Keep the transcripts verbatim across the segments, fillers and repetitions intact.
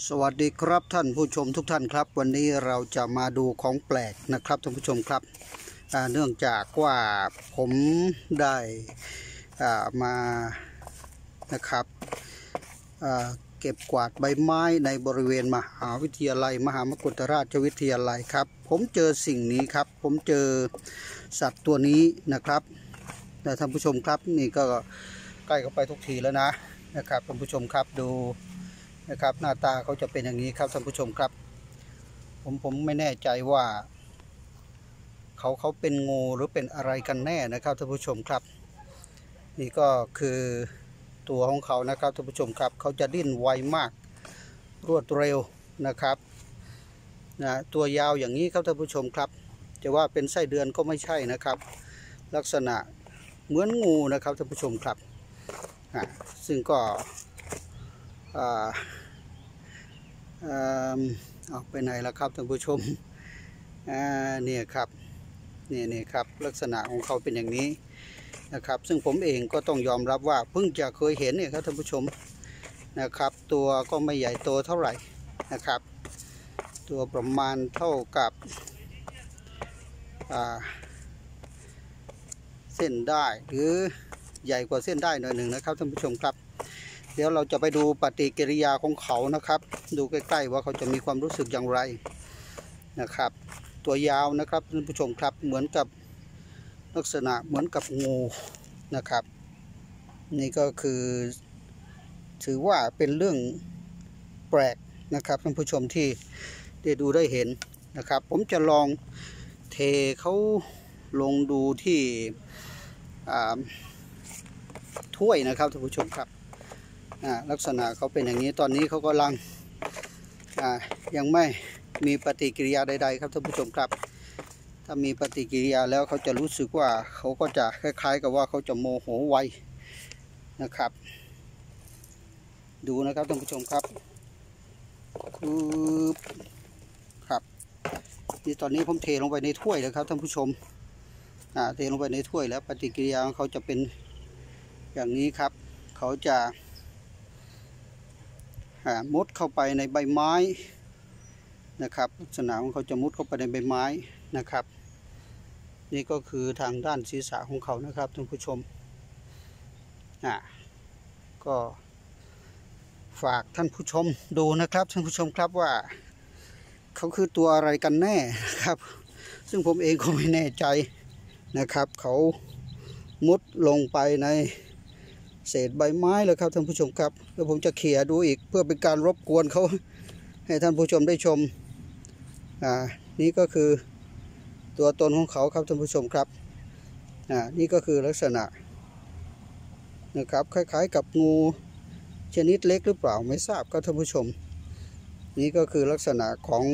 สวัสดีครับท่านผู้ชมทุกท่านครับวันนี้เราจะมาดูของแปลกนะครับท่านผู้ชมครับเนื่องจากว่าผมได้มานะครับเก็บกวาดใบไม้ในบริเวณมหาวิทยาลัยมหามกุฏราชวิทยาลัยครับผมเจอสิ่งนี้ครับผมเจอสัตว์ตัวนี้นะครับท่านผู้ชมครับนี่ก็ใกล้เข้าไปทุกทีแล้วนะนะครับท่านผู้ชมครับดูนะครับหน้าตาเขาจะเป็นอย่างนี้ครับท่านผู้ชมครับผมผมไม่แน่ใจว่าเขาเขาเป็นงูหรือเป็นอะไรกันแน่นะครับท่านผู้ชมครับนี่ก็คือตัวของเขานะครับท่านผู้ชมครับเขาจะดิ้นไวมากรวดเร็วนะครับนะตัวยาวอย่างนี้ครับท่านผู้ชมครับจะว่าเป็นไส้เดือนก็ไม่ใช่นะครับลักษณะเหมือนงูนะครับท่านผู้ชมครับซึ่งก็เอาไปไหนแล้วครับท่านผู้ชมเนี่ยครับนี่นี่ครับลักษณะของเขาเป็นอย่างนี้นะครับซึ่งผมเองก็ต้องยอมรับว่าเพิ่งจะเคยเห็นเนี่ยครับท่านผู้ชมนะครับตัวก็ไม่ใหญ่โตเท่าไหร่นะครับตัวประมาณเท่ากับเส้นได้หรือใหญ่กว่าเส้นได้หน่อยหนึ่งนะครับท่านผู้ชมครับเดี๋ยวเราจะไปดูปฏิกิริยาของเขานะครับดูใกล้ๆว่าเขาจะมีความรู้สึกอย่างไรนะครับตัวยาวนะครับท่านผู้ชมครับเหมือนกับลักษณะเหมือนกับงูนะครับนี่ก็คือถือว่าเป็นเรื่องแปลกนะครับท่านผู้ชมที่ได้ดูได้เห็นนะครับผมจะลองเทเขาลงดูที่ถ้วยนะครับท่านผู้ชมครับลักษณะเขาเป็นอย่างนี้ตอนนี้เขากำลังยังไม่มีปฏิกิริยาใดๆครับท่านผู้ชมครับถ้ามีปฏิกิริยาแล้วเขาจะรู้สึกว่าเขาก็จะคล้ายๆกับว่าเขาจะโมโหไวนะครับดูนะครับท่านผู้ชมครับครับนี่ตอนนี้ผมเทลงไปในถ้วยแล้วครับท่านผู้ชมเทลงไปในถ้วยแล้วปฏิกิริยาของเขาจะเป็นอย่างนี้ครับเขาจะมุดเข้าไปในใบไม้นะครับลักษณะของเขาจะมุดเข้าไปในใบไม้นะครับนี่ก็คือทางด้านศีรษะของเขานะครับท่านผู้ชมอ่าก็ฝากท่านผู้ชมดูนะครับท่านผู้ชมครับว่าเขาคือตัวอะไรกันแน่ครับซึ่งผมเองก็ไม่แน่ใจนะครับเขามุดลงไปในเศษใบไม้เลยครับท่านผู้ชมครับแล้วผมจะเขี่ยดูอีกเพื่อเป็นการรบกวนเขาให้ท่านผู้ชมได้ชมอ่านี่ก็คือตัวตนของเขาครับท่านผู้ชมครับอ่านี่ก็คือลักษณะนะครับคล้ายๆกับงูชนิดเล็กหรือเปล่าไม่ทราบครับท่านผู้ชมนี่ก็คือลักษณะของ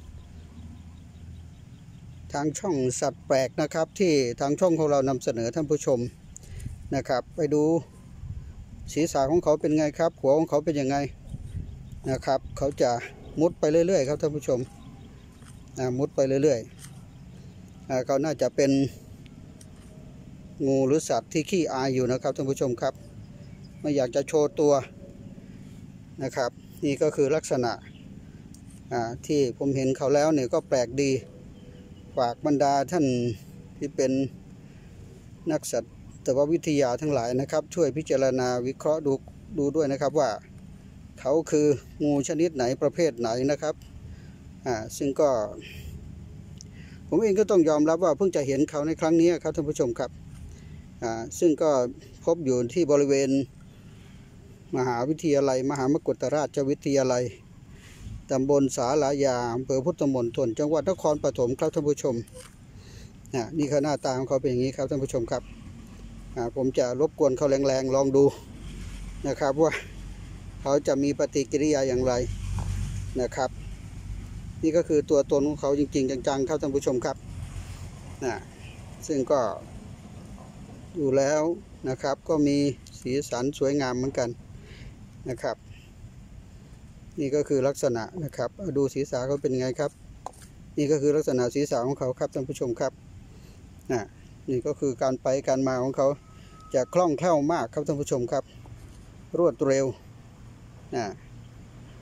ทางช่องสัตว์แปลกนะครับที่ทางช่องของเรานำเสนอท่านผู้ชมนะครับไปดูศีรษะของเขาเป็นไงครับหัวของเขาเป็นยังไงนะครับเขาจะมุดไปเรื่อยๆครับท่านผู้ชมมุดไปเรื่อยๆเขาน่าจะเป็นงูหรือสัตว์ที่ขี้อายอยู่นะครับท่านผู้ชมครับไม่อยากจะโชว์ตัวนะครับนี่ก็คือลักษณะที่ผมเห็นเขาแล้วเนี่ยก็แปลกดีฝากบรรดาท่านที่เป็นนักสัตว์แต่ว่าวิทยาทั้งหลายนะครับช่วยพิจารณาวิเคราะห์ดูดูด้วยนะครับว่าเขาคืองูชนิดไหนประเภทไหนนะครับอ่าซึ่งก็ผมเองก็ต้องยอมรับว่าเพิ่งจะเห็นเขาในครั้งนี้ครับท่านผู้ชมครับอ่าซึ่งก็พบอยู่ที่บริเวณมหาวิทยาลัยมหามกุฏราชวิทยาลัยตำบลสาลายาอำเภอพุทธมณฑลจังหวัดนครปฐมครับท่านผู้ชมอ่านี่คือหน้าตาของเขาเป็นอย่างนี้ครับท่านผู้ชมครับผมจะรบกวนเขาแรงๆลองดูนะครับว่าเขาจะมีปฏิกิริยาอย่างไรนะครับนี่ก็คือตัวตนของเขาจริงๆจังๆครับท่านผู้ชมครับนะซึ่งก็ดูแล้วนะครับก็มีสีสันสวยงามเหมือนกันนะครับนี่ก็คือลักษณะนะครับดูศีรษะเขาเป็นไงครับนี่ก็คือลักษณะศีรษะของเขาครับท่านผู้ชมครับนะนี่ก็คือการไปการมาของเขาจะคล่องแคล่วมากครับท่านผู้ชมครับรวดเร็วนะ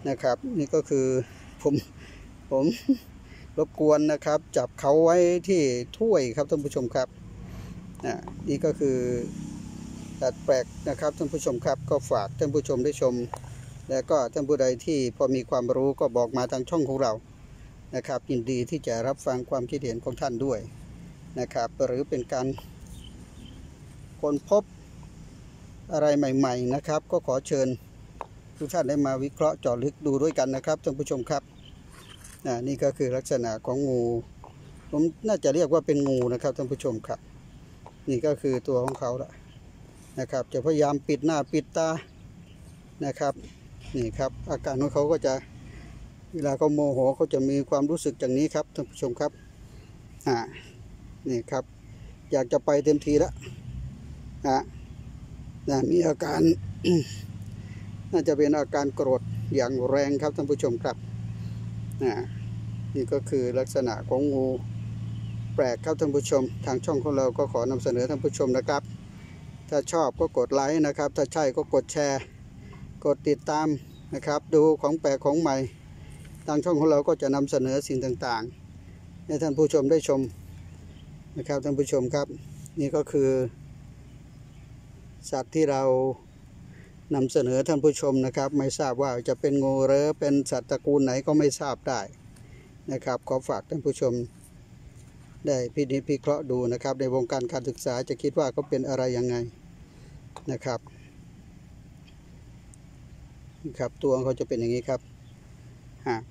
นะครับนี่ก็คือผมผมรบกวนนะครับจับเขาไว้ที่ถ้วยครับท่านผู้ชมครับนะนี่ก็คือสัตว์แปลกนะครับท่านผู้ชมครับก็ฝากท่านผู้ชมได้ชมและก็ท่านผู้ใดที่พอมีความรู้ก็บอกมาทางช่องของเรานะครับยินดีที่จะรับฟังความคิดเห็นของท่านด้วยนะครับหรือเป็นการค้นพบอะไรใหม่ๆนะครับก็ขอเชิญทุกท่านได้มาวิเคราะห์เจาะลึกดูด้วยกันนะครับท่านผู้ชมครับนี่ก็คือลักษณะของงูผมน่าจะเรียกว่าเป็นงูนะครับท่านผู้ชมครับนี่ก็คือตัวของเขาละนะครับจะพยายามปิดหน้าปิดตานะครับนี่ครับอาการของเขาก็จะเวลาเขาโมโหเขาจะมีความรู้สึกอย่างนี้ครับท่านผู้ชมครับอ่านี่ครับอยากจะไปเต็มทีแล้วอ่านะมีอาการ น่าจะเป็นอาการโกรธอย่างแรงครับท่านผู้ชมครับอ่านี่ก็คือลักษณะของงูแปลกครับท่านผู้ชมทางช่องของเราก็ขอนำเสนอท่านผู้ชมนะครับถ้าชอบก็กดไลค์นะครับถ้าใช่ก็กดแชร์กดติดตามนะครับดูของแปลกของใหม่ทางช่องของเราก็จะนำเสนอสิ่งต่างๆให้ท่านผู้ชมได้ชมนะครับท่านผู้ชมครับนี่ก็คือสัตว์ที่เรานำเสนอท่านผู้ชมนะครับไม่ทราบว่าจะเป็นงูหรือเป็นสัตว์ตระกูลไหนก็ไม่ทราบได้นะครับขอฝากท่านผู้ชมได้พินิจพิเคราะห์ดูนะครับในวงการการศึกษาจะคิดว่าเขาเป็นอะไรยังไงนะครับครับตัวเขาจะเป็นอย่างนี้ครับฮะ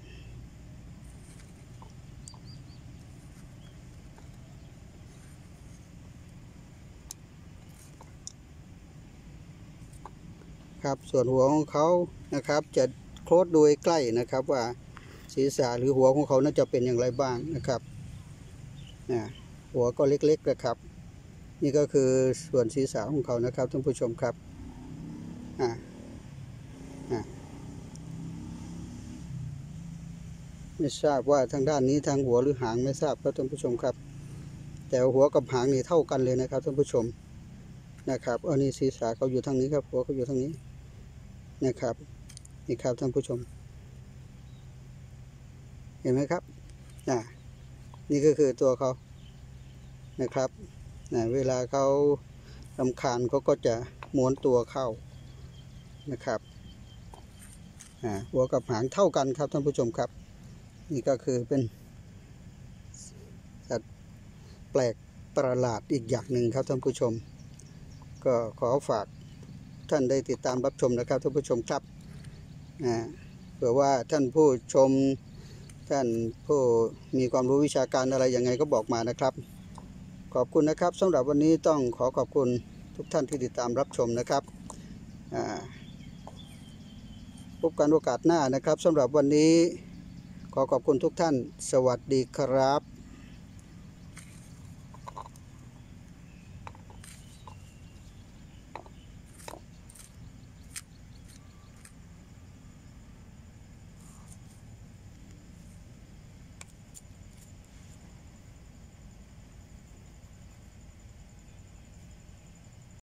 ครับส่วนหัวของเขานะครับจะโคลดโดยใกล้นะครับว่าศีรษะหรือหัวของเขาน่าจะเป็นอย่างไรบ้างนะครับหัวก็เล็กๆนะครับนี่ก็คือส่วนศีรษะของเขานะครับท่านผู้ชมครับอ่าอ่าไม่ทราบว่าทางด้านนี้ทางหัวหรือหางไม่ทราบครับท่านผู้ชมครับแต่หัวกับหางนี่เท่ากันเลยนะครับท่านผู้ชมนะครับอันนี้ศีรษะเขาอยู่ทางนี้ครับหัวเขาอยู่ทางนี้นะครับนี่ครับท่านผู้ชมเห็นไหมครับอ่านี่ก็คือตัวเขานะครับนะเวลาเขารำคาญเขาก็จะม้วนตัวเข้านะครับอ่าหัวกับหางเท่ากันครับท่านผู้ชมครับนี่ก็คือเป็นสัตว์แปลกประหลาดอีกอย่างหนึ่งครับท่านผู้ชมก็ขอฝากท่านได้ติดตามรับชมนะครับท่านผู้ชมครับอ่าเผื่อว่าท่านผู้ชมท่านผู้มีความรู้วิชาการอะไรยังไงก็บอกมานะครับขอบคุณนะครับสำหรับวันนี้ต้องขอขอบคุณทุกท่านที่ติดตามรับชมนะครับพบกันโอกาสหน้านะครับสำหรับวันนี้ขอขอบคุณทุกท่านสวัสดีครับ